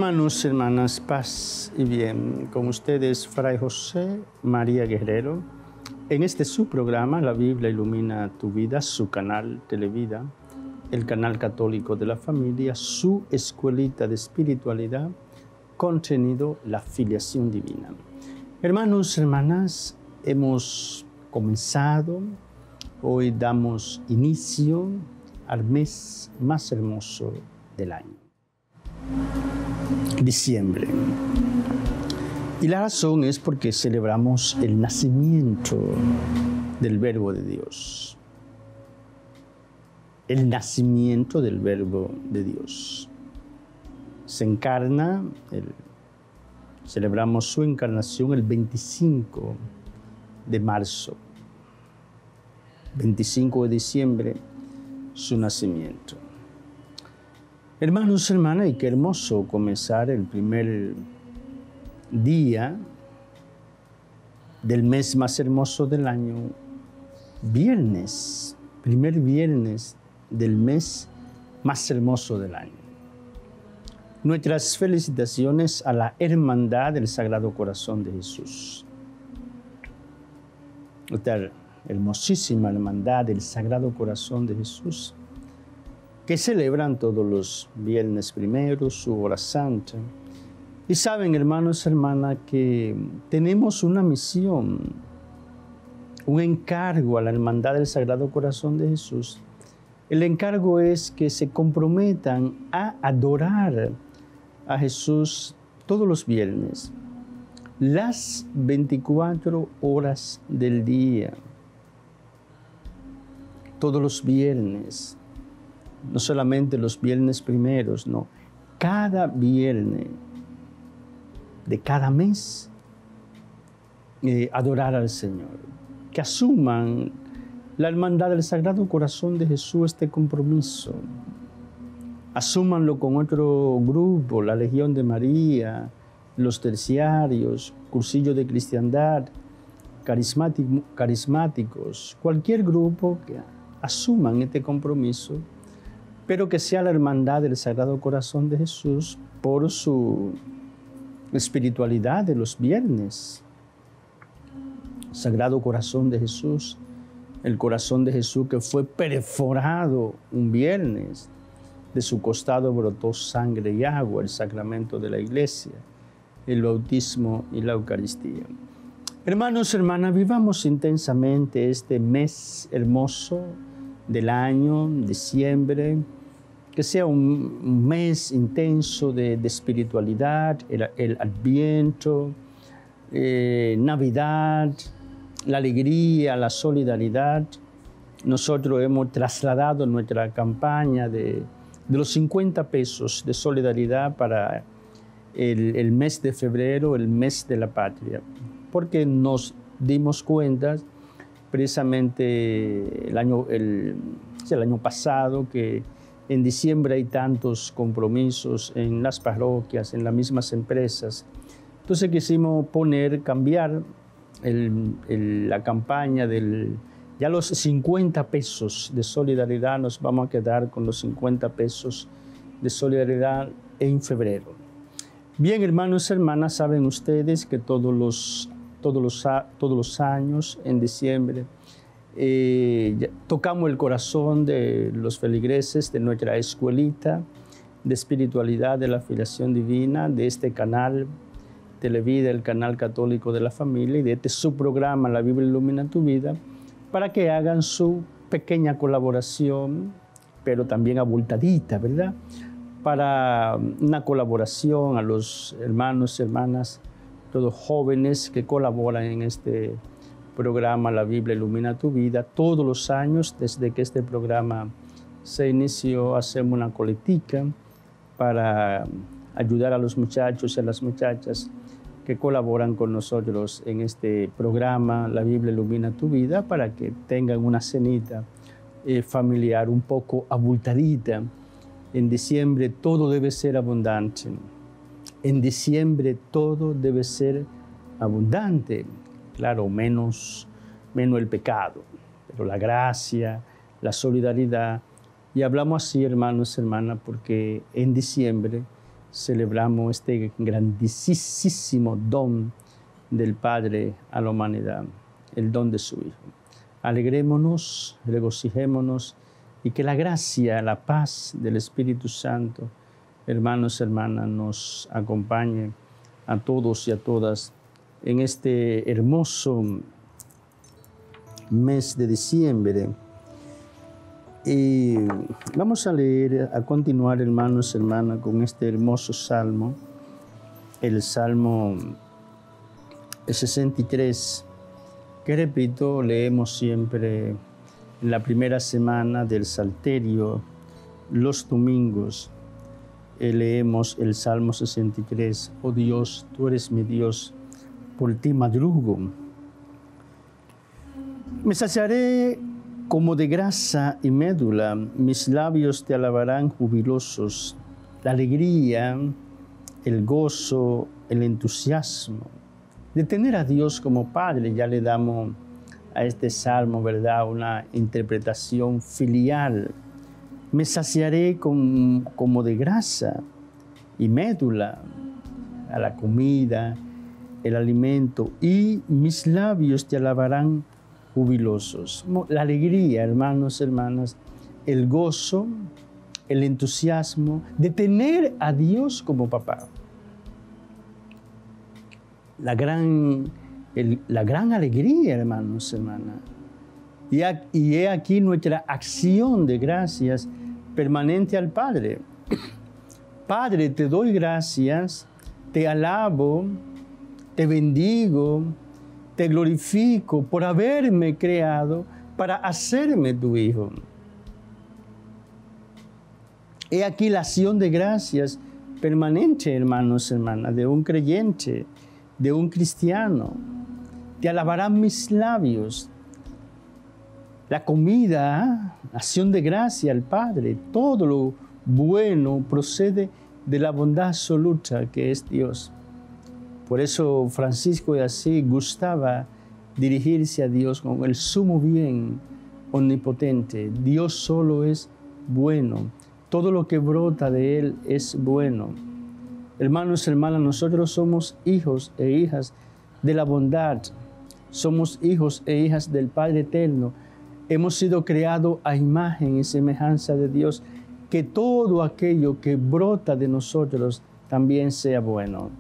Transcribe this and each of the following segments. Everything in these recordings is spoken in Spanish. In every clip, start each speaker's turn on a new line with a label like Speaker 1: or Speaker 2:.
Speaker 1: Hermanos, hermanas, paz y bien. Con ustedes, Fray José María Guerrero, en este su programa, La Biblia Ilumina Tu Vida, su canal Televida, el canal católico de la familia, su escuelita de espiritualidad, contenido La Filiación Divina. Hermanos, hermanas, hemos comenzado, hoy damos inicio al mes más hermoso del año, diciembre. Y la razón es porque celebramos el nacimiento del Verbo de Dios. El nacimiento del Verbo de Dios. Se encarna, celebramos su encarnación el 25 de marzo. 25 de diciembre, su nacimiento. Hermanos, hermanas, y qué hermoso comenzar el primer día del mes más hermoso del año, viernes, primer viernes del mes más hermoso del año. Nuestras felicitaciones a la Hermandad del Sagrado Corazón de Jesús. Esta hermosísima Hermandad del Sagrado Corazón de Jesús, que celebran todos los viernes primeros su hora santa. Y saben, hermanos, hermanas, que tenemos una misión, un encargo a la Hermandad del Sagrado Corazón de Jesús. El encargo es que se comprometan a adorar a Jesús todos los viernes, las 24 horas del día, todos los viernes. No solamente los viernes primeros, no. Cada viernes de cada mes, adorar al Señor. Que asuman la Hermandad del Sagrado Corazón de Jesús este compromiso. Asúmanlo con otro grupo, la Legión de María, los terciarios, cursillos de cristiandad, carismáticos, cualquier grupo que asuman este compromiso, pero que sea la Hermandad del Sagrado Corazón de Jesús por su espiritualidad de los viernes. Sagrado Corazón de Jesús, el corazón de Jesús que fue perforado un viernes, de su costado brotó sangre y agua, el sacramento de la Iglesia, el bautismo y la Eucaristía. Hermanos, hermanas, vivamos intensamente este mes hermoso del año, diciembre, que sea un mes intenso de espiritualidad, el Adviento, Navidad, la alegría, la solidaridad. Nosotros hemos trasladado nuestra campaña de los 50 pesos de solidaridad para el mes de febrero, el mes de la patria, porque nos dimos cuenta precisamente el año pasado que en diciembre hay tantos compromisos en las parroquias, en las mismas empresas. Entonces quisimos cambiar la campaña ya los 50 pesos de solidaridad, nos vamos a quedar con los 50 pesos de solidaridad en febrero. Bien, hermanos y hermanas, saben ustedes que todos los años, en diciembre, tocamos el corazón de los feligreses de nuestra escuelita de espiritualidad de la Filiación Divina, de este canal Televida, el canal católico de la familia, y de este su programa, La Biblia Ilumina Tu Vida, para que hagan su pequeña colaboración, pero también abultadita, ¿verdad? Para una colaboración a los hermanos y hermanas, todos jóvenes que colaboran en este programa La Biblia Ilumina Tu Vida. Todos los años, desde que este programa se inició, hacemos una colectica para ayudar a los muchachos y a las muchachas que colaboran con nosotros en este programa La Biblia Ilumina Tu Vida, para que tengan una cenita familiar un poco abultadita. En diciembre todo debe ser abundante. En diciembre todo debe ser abundante. Claro, menos el pecado, pero la gracia, la solidaridad. Y hablamos así, hermanos y hermanas, porque en diciembre celebramos este grandísimo don del Padre a la humanidad, el don de su Hijo. Alegrémonos, regocijémonos y que la gracia, la paz del Espíritu Santo, hermanos, hermanas, nos acompañe a todos y a todas en este hermoso mes de diciembre. Y vamos a leer, a continuar, hermanos, hermanas, con este hermoso salmo, el Salmo 63, que repito, leemos siempre en la primera semana del Salterio, los domingos. Leemos el Salmo 63, oh Dios, tú eres mi Dios, por ti madrugo. Me saciaré como de grasa y médula, mis labios te alabarán jubilosos. La alegría, el gozo, el entusiasmo de tener a Dios como Padre, ya le damos a este salmo, ¿verdad?, una interpretación filial. Me saciaré como de grasa y médula, a la comida, el alimento, y mis labios te alabarán jubilosos. La alegría, hermanos, hermanas, el gozo, el entusiasmo de tener a Dios como papá. La gran alegría, hermanos, hermanas. Y he aquí nuestra acción de gracias permanente al Padre. Padre, te doy gracias, te alabo, te bendigo, te glorifico por haberme creado para hacerme tu hijo. He aquí la acción de gracias permanente, hermanos, hermanas, de un creyente, de un cristiano. Te alabarán mis labios. La comida, acción de gracia al Padre, todo lo bueno procede de la bondad absoluta que es Dios. Por eso Francisco de Asís gustaba dirigirse a Dios con el sumo bien omnipotente. Dios solo es bueno. Todo lo que brota de Él es bueno. Hermanos, hermanas, nosotros somos hijos e hijas de la bondad. Somos hijos e hijas del Padre Eterno. Hemos sido creados a imagen y semejanza de Dios. Que todo aquello que brota de nosotros también sea bueno.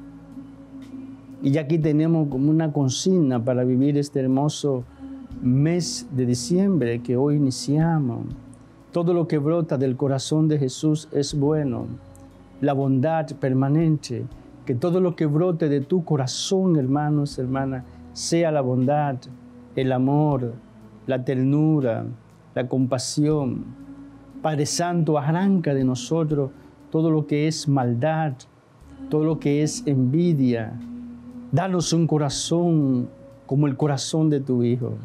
Speaker 1: Y ya aquí tenemos como una consigna para vivir este hermoso mes de diciembre que hoy iniciamos. Todo lo que brota del corazón de Jesús es bueno. La bondad permanente, que todo lo que brote de tu corazón, hermanos, hermanas, sea la bondad, el amor, la ternura, la compasión. Padre Santo, arranca de nosotros todo lo que es maldad, todo lo que es envidia. Danos un corazón como el corazón de tu Hijo.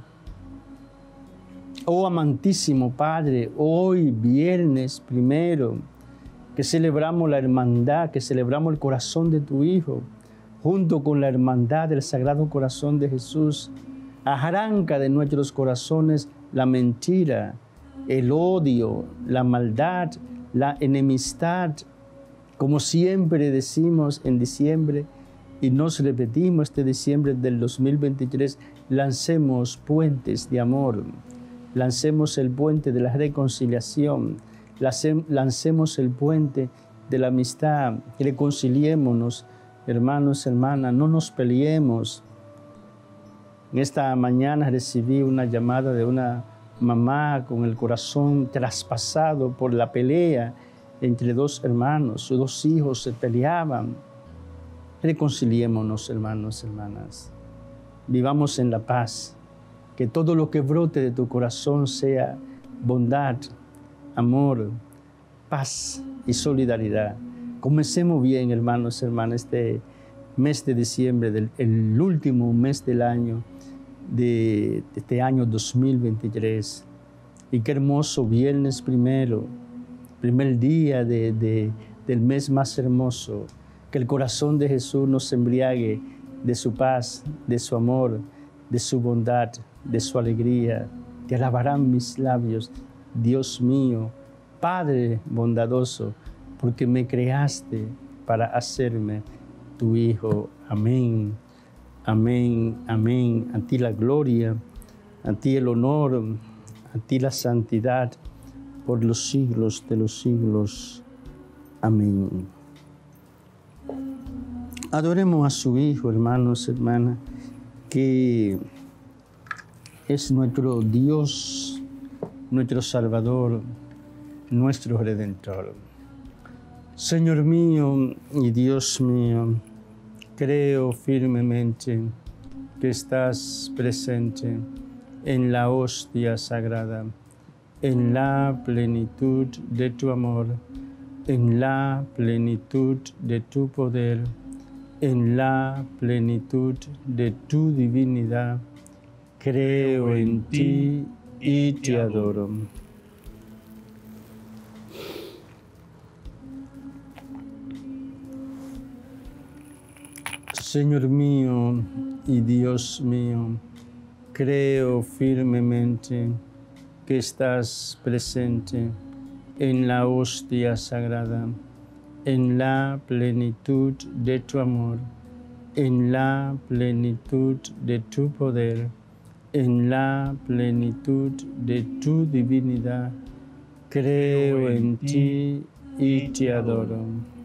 Speaker 1: Oh amantísimo Padre, hoy viernes primero, que celebramos la hermandad, que celebramos el corazón de tu Hijo, junto con la hermandad del Sagrado Corazón de Jesús, arranca de nuestros corazones la mentira, el odio, la maldad, la enemistad, como siempre decimos en diciembre, y nos repetimos este diciembre del 2023, lancemos puentes de amor, lancemos el puente de la reconciliación, lancemos el puente de la amistad, reconciliémonos, hermanos, hermanas, no nos peleemos. En esta mañana recibí una llamada de una mamá con el corazón traspasado por la pelea entre dos hermanos, sus dos hijos se peleaban. Reconciliémonos, hermanos, hermanas. Vivamos en la paz. Que todo lo que brote de tu corazón sea bondad, amor, paz y solidaridad. Comencemos bien, hermanos, hermanas, este mes de diciembre, el último mes del año, de este año 2023. Y qué hermoso viernes primero, primer día del mes más hermoso. Que el corazón de Jesús nos embriague de su paz, de su amor, de su bondad, de su alegría. Te alabarán mis labios, Dios mío, Padre bondadoso, porque me creaste para hacerme tu Hijo. Amén, amén, amén. A ti la gloria, a ti el honor, a ti la santidad, por los siglos de los siglos. Amén. Adoremos a su Hijo, hermanos, hermanas, que es nuestro Dios, nuestro Salvador, nuestro Redentor. Señor mío y Dios mío, creo firmemente que estás presente en la hostia sagrada, en la plenitud de tu amor, en la plenitud de tu poder, en la plenitud de tu divinidad. Creo en ti y te adoro. Señor mío y Dios mío, creo firmemente que estás presente en la hostia sagrada, en la plenitud de tu amor, en la plenitud de tu poder, en la plenitud de tu divinidad. Creo en ti y te adoro.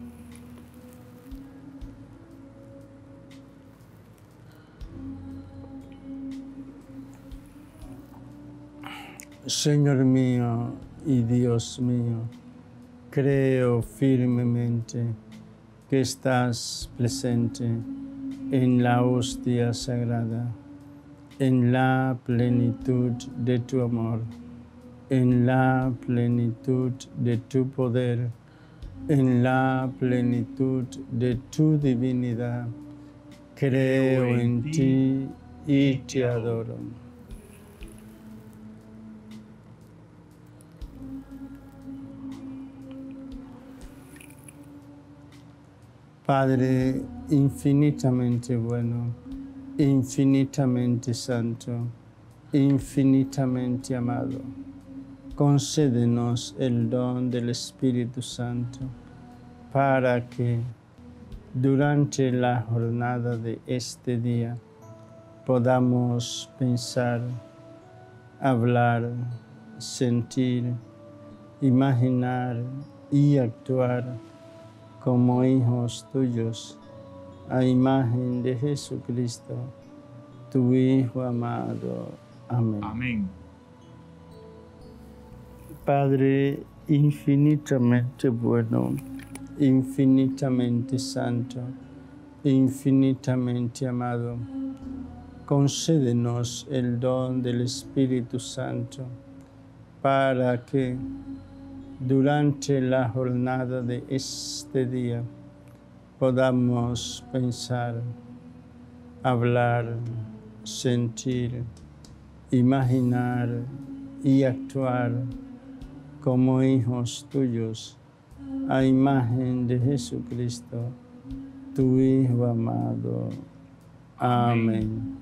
Speaker 1: Señor mío y Dios mío, creo firmemente que estás presente en la hostia sagrada, en la plenitud de tu amor, en la plenitud de tu poder, en la plenitud de tu divinidad. Creo en ti y te adoro. Padre infinitamente bueno, infinitamente santo, infinitamente amado, concédenos el don del Espíritu Santo para que durante la jornada de este día podamos pensar, hablar, sentir, imaginar y actuar como hijos tuyos, a imagen de Jesucristo, tu Hijo amado. Amén.
Speaker 2: Amén.
Speaker 1: Padre infinitamente bueno, infinitamente santo, infinitamente amado, concédenos el don del Espíritu Santo para que durante la jornada de este día podamos pensar, hablar, sentir, imaginar y actuar como hijos tuyos, a imagen de Jesucristo, tu Hijo amado. Amén.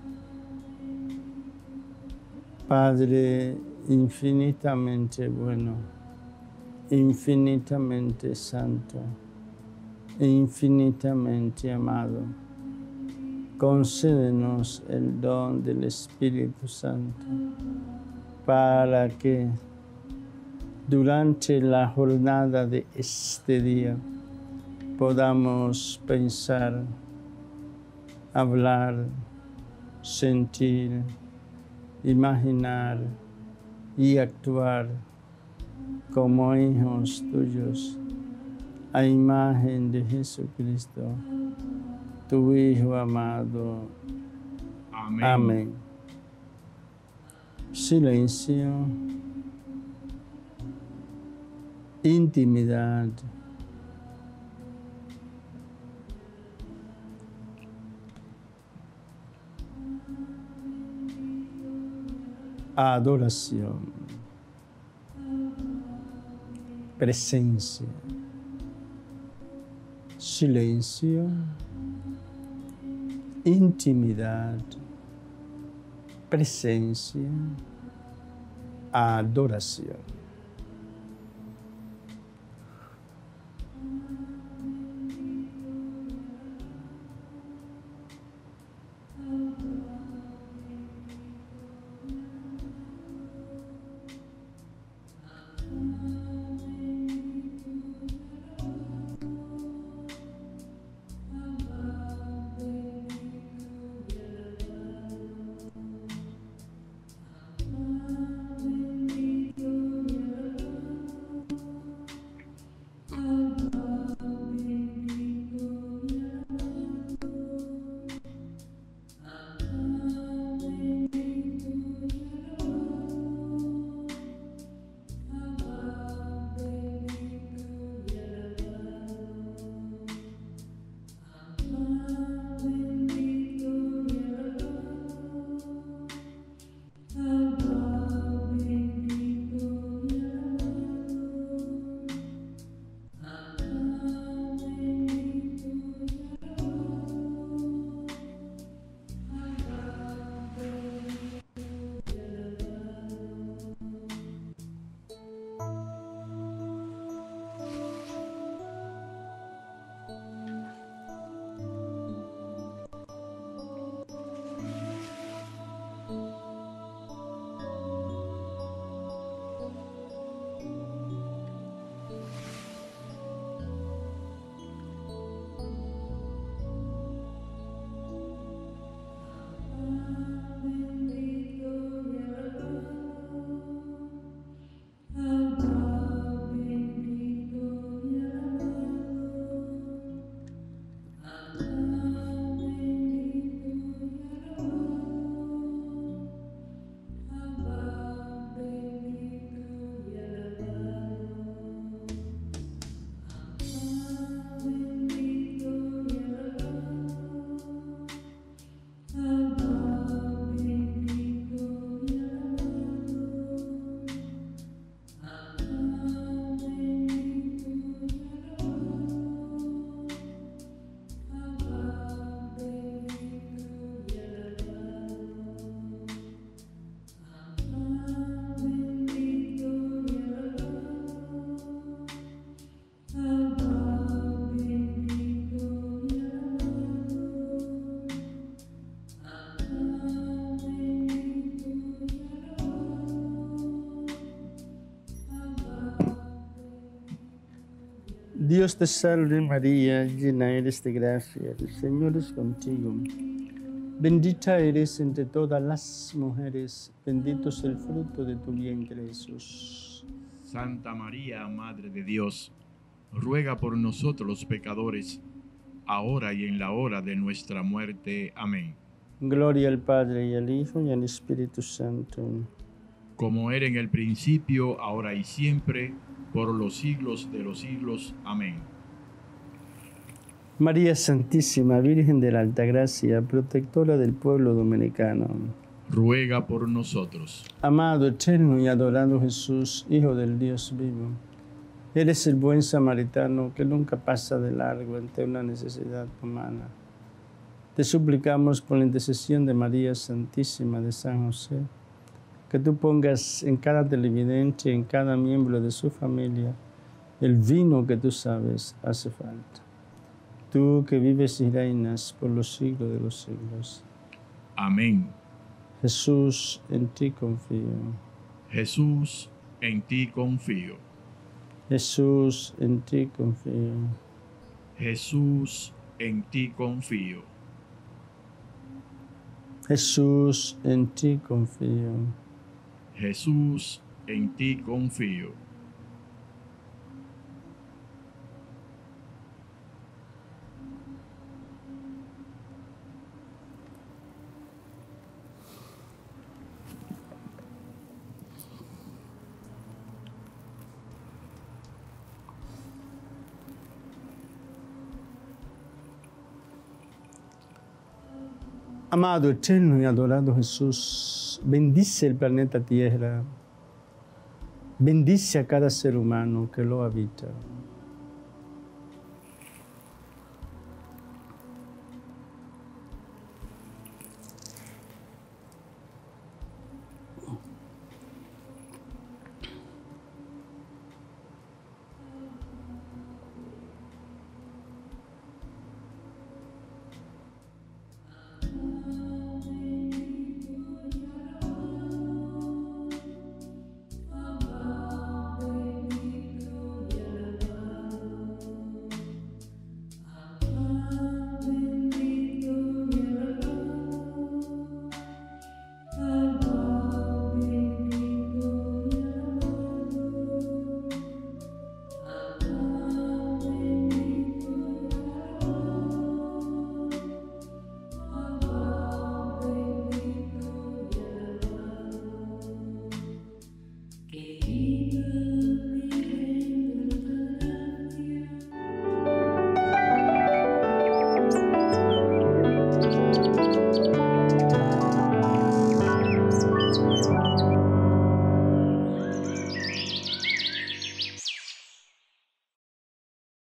Speaker 1: Padre infinitamente bueno, infinitamente santo, infinitamente amado, concédenos el don del Espíritu Santo para que durante la jornada de este día podamos pensar, hablar, sentir, imaginar y actuar como hijos tuyos, a imagen de Jesucristo, tu Hijo amado.
Speaker 2: Amén.
Speaker 1: Amén. Silencio, intimidad, adoración, presencia, silencio, intimidad, presencia, adoración. Dios te salve María, llena eres de gracia, el Señor es contigo. Bendita eres entre todas las mujeres, bendito es el fruto de tu vientre, Jesús.
Speaker 2: Santa María, Madre de Dios, ruega por nosotros los pecadores, ahora y en la hora de nuestra muerte. Amén.
Speaker 1: Gloria al Padre, y al Hijo, y al Espíritu Santo.
Speaker 2: Como era en el principio, ahora y siempre, por los siglos de los siglos. Amén.
Speaker 1: María Santísima, Virgen de la Altagracia, protectora del pueblo dominicano.
Speaker 2: Ruega por nosotros.
Speaker 1: Amado, eterno y adorado Jesús, Hijo del Dios vivo, eres el buen samaritano que nunca pasa de largo ante una necesidad humana. Te suplicamos por la intercesión de María Santísima de San José, que tú pongas en cada televidente, en cada miembro de su familia, el vino que tú sabes hace falta. Tú que vives y reinas por los siglos de los siglos.
Speaker 2: Amén.
Speaker 1: Jesús, en ti confío.
Speaker 2: Jesús, en ti confío.
Speaker 1: Jesús, en ti confío.
Speaker 2: Jesús, en ti confío.
Speaker 1: Jesús, en ti confío.
Speaker 2: Jesús, en ti confío.
Speaker 1: Amado, eterno y adorado Jesús, bendice el planeta Tierra, bendice a cada ser humano que lo habita.